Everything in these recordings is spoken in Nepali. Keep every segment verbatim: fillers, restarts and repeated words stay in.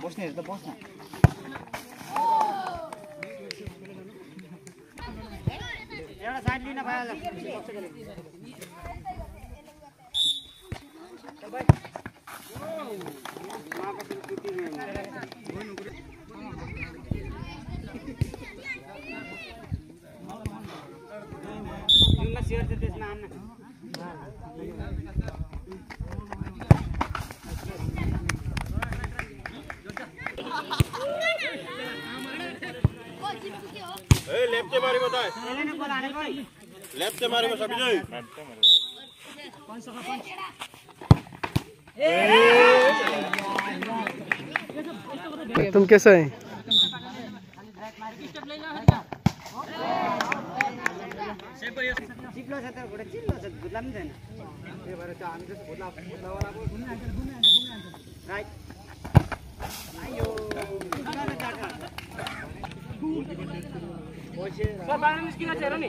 बस्नेहरु त बस्न एउटा साइड लिन भइहाल्छ ए लेफ्ट मारेको त लेफ्ट मारेको सबै जै तुम कैसा है चिप्लो छ त घोडा चिल्लो छ भुत्ला पनि छैन त्यही भएर चाहिँ हामी जस्तो भुत्ला भुत्लावाला पो राइट आयो सर बाहिर निस्किन चाहिँ हेर नि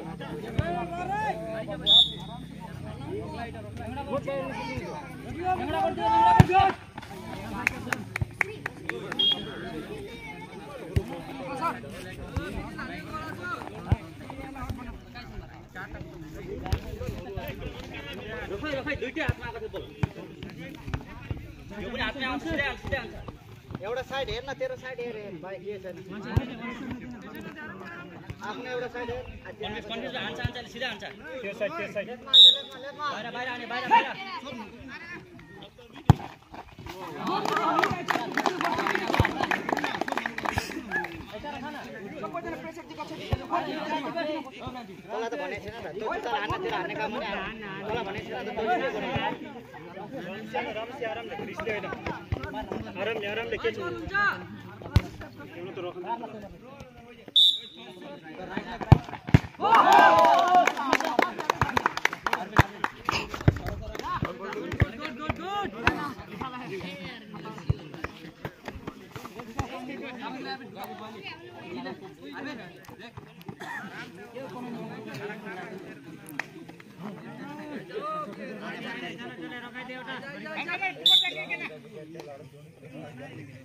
रखाइ रखाइ दुईटै हातमा आएको थियो बल यो पनि हातमा आउँछ सिधै आउँछ सिधै आउँछ एउटा साइड हेर्न तेरो साइड हेर भाइ के छैन आफ्नो एउटा साइड हेर कन्फ्युज कन्फ्युज हान्छ हान्छ सिधै हान्छ त्यो साइड त्यो साइड बाहिर बाहिर आउने बाहिर बाहिर तँलाई त भनेको छैन त त्यो जुत्ता हान्न तेरो हान्ने काम पनि तँलाई भनेको छैन त रमेश आरामले रिसले होइन आरामले आरामले के छ एउटा त रख रखाइदियो एउटा